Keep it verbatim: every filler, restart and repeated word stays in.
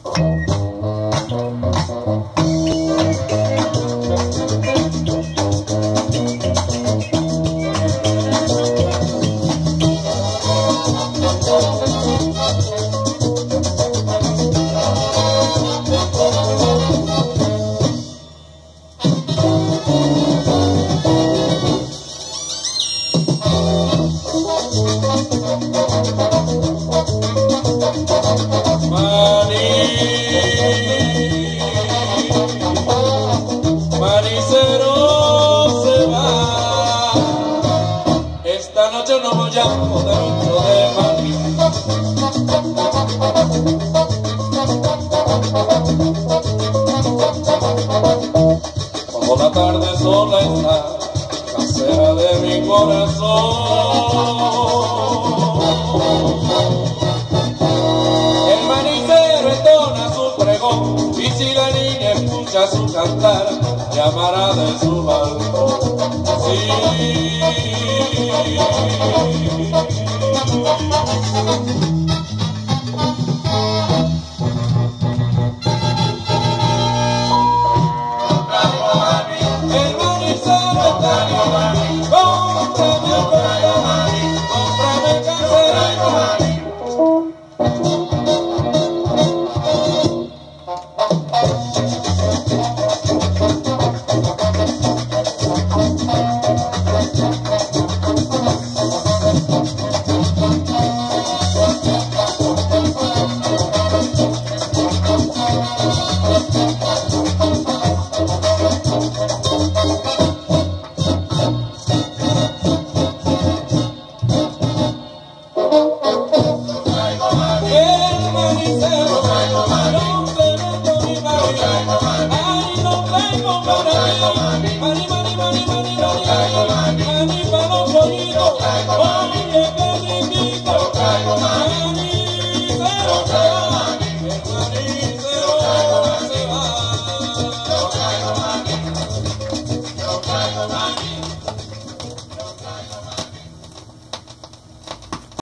Manicero se va, esta noche no voy a poder mucho de Madrid. Cuando la tarde sola está, casera de mi corazón, el manicero entona su pregón, y si la niña escucha su cantar, llamará de su balcón. Sí. El manicero está bien, cómprame el pueblo, cómprame el caserito. Ay, no tengo para mí,